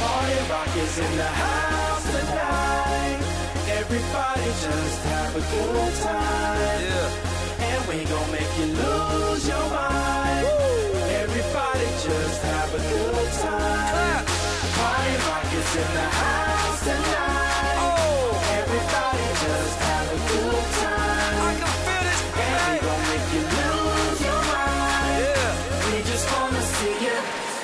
Party rock is in the house tonight. Everybody just have a good time. Yeah. And we gon' make you lose your mind. Woo. Everybody just have a good time. Party rock is in the house tonight. Oh. Everybody just have a good time. I can feel it. And we gon' make you lose your mind. Yeah. We just wanna see you.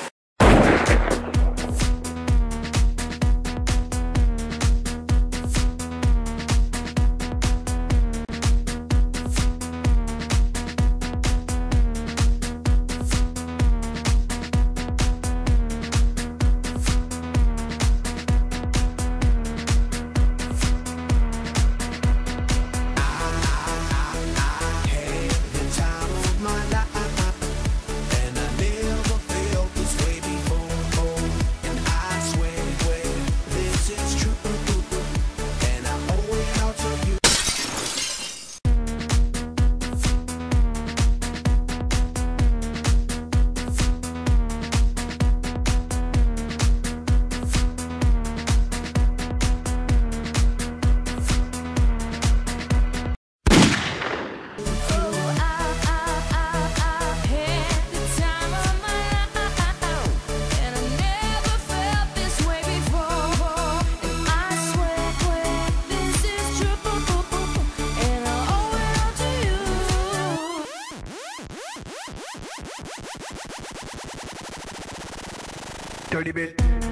Dirty bit.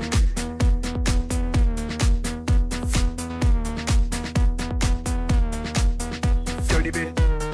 Dirty bit.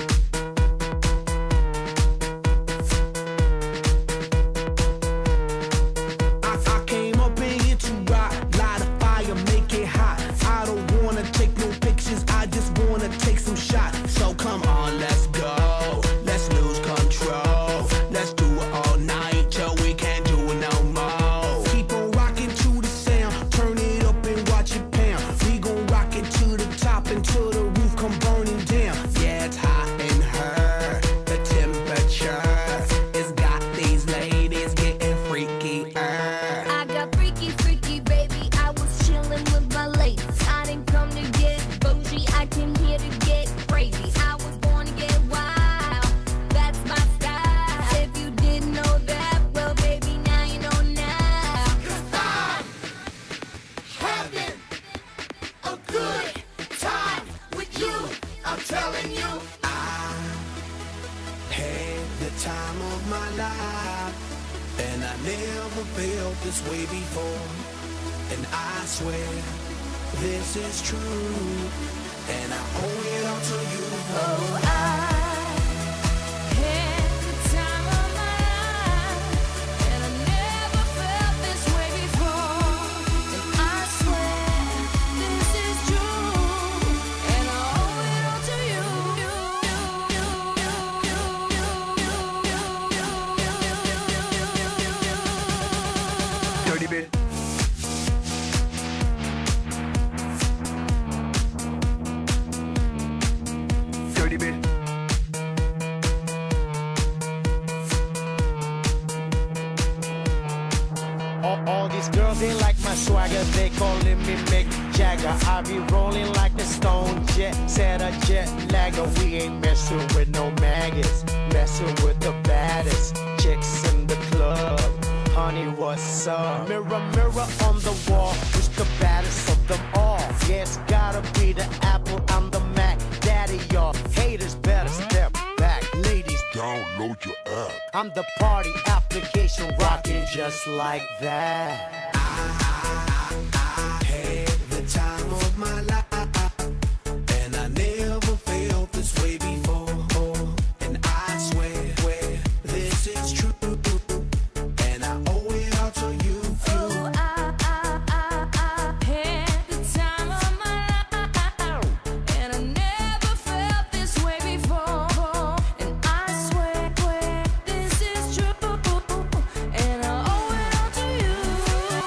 I came up in here to rock, light a fire, make it hot. I don't wanna take no pictures, I just wanna take some shots. So come on, let's go. Let's lose control. Let's do it all night till we can't do it no more. Keep on rocking to the sound, turn it up and watch it pound. We gon' rock it to the top until the roof come burning down. Yeah, it's hot in her, the temperature it's got these ladies getting freaky. I got freaky, freaky, baby. I was chillin' with my ladies. I didn't come to get bougie, I came here to get crazy. I was born to get wild, that's my style. If you didn't know that, well, baby, now you know now. 'Cause I'm having a good time with you. I'm telling you. I had the time of my life, and I never felt this way before. And I swear this is true, and I owe it all to you. Oh, I had the time of my life, and I never felt this way before. And I swear this is true, and I owe it all to you. Dirty bit. Dirty bit. All these girls, they like my swagger, they calling me Mick Jagger. I be rolling like the Stone Jet, said a jet lagger. We ain't messing with no maggots, messing with the baddest chicks in the club. Honey, what's up? Mirror, mirror on the wall, who's the baddest of them all? Yeah, it's gotta be the Apple, I'm the Mac. Daddy, y'all haters better step back. Ladies, download your app. I'm the party application rocking just like that. I had the time of my life, and I never felt this way before. And I swear this is true, and I owe it all to you. Oh, I had the time of my life, and I never felt this way before. And I swear this is true, and I owe it all to you.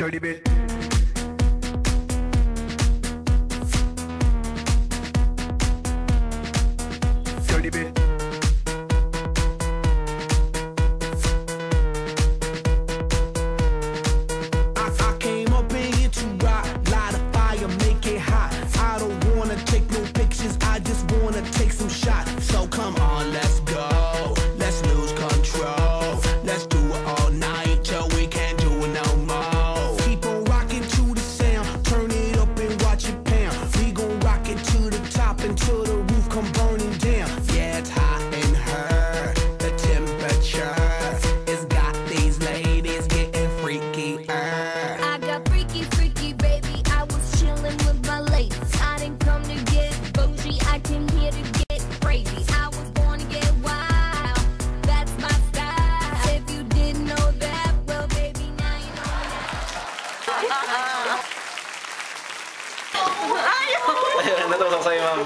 Dirty bit. Dirty bit. I came up in here to rock, light a fire, make it hot. I don't wanna take no pictures, I just wanna take some shots. So come on, let's go, let's lose control. Let's do it all night till we can't do it no more. Keep on rocking to the sound, turn it up and watch it pound. We gon' rock it to the top until the roof come burning down. Yeah, it's hot in her, the temperature has got these ladies getting freaky. I got freaky, freaky, baby. I was chilling with my ladies. I didn't come to get bougie. I came here to get crazy. I was born to get wild. That's my style. If you didn't know that, well, baby, now you know that. Natusok sa'yo, ma'am.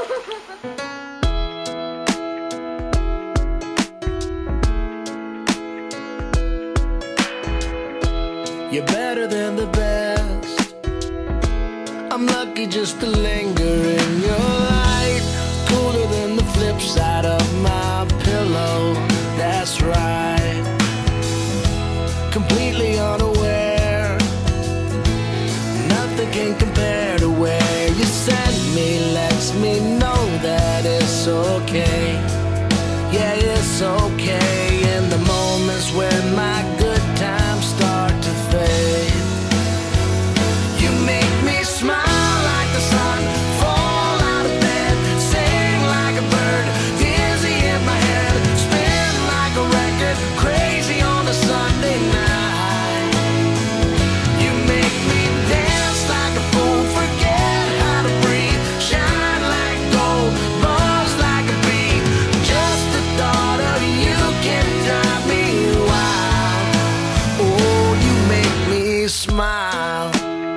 You're better than the best. I'm lucky just to linger in your light. Cooler than the flip side of my pillow. That's right. Completely unaware. Nothing can compare to where you send me. Lets me know that it's okay. Yeah, it's okay. In the moments when my good times start to fade, you make me smile like the sun, fall out of bed, sing like a bird, dizzy in my head, spin like a record, crazy on a Sunday night. You make me dance like a fool, forget how to breathe, shine like gold, buzz like a bee. Just the thought of you can drive me wild. Oh, you make me smile.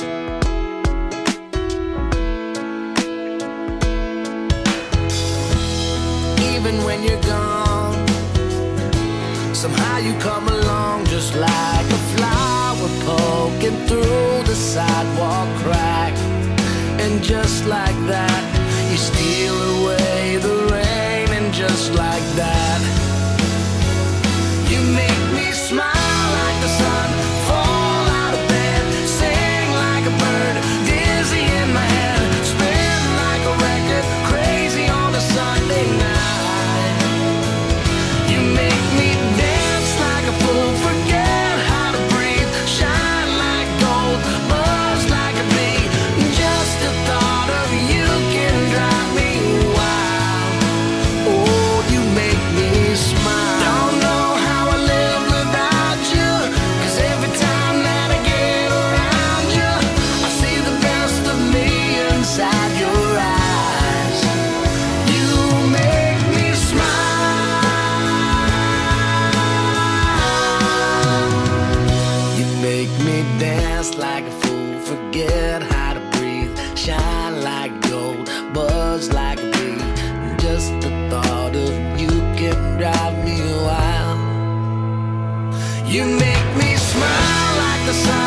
Even when you're gone, somehow you come along just like a flower poking through the sidewalk crack. And just like that, you steal away the rain. And just like that, you make me smile like the sun, fall out of bed, sing like a bird, dizzy in my head, spin like a record, crazy on a Sunday night. You make me dance like a fool, forget how to breathe, shine like gold, buzz like a bee. Just the thought of you can drive me wild. Oh, you make me smile. Don't know how I live without you, 'cause every time that I get around you, I see the best of me inside your eyes. You make me smile. You make me dance like a fool, forget how to breathe, shine like gold, buzz like a bee. Just the thought of you can drive me wild. You make me smile like the sun,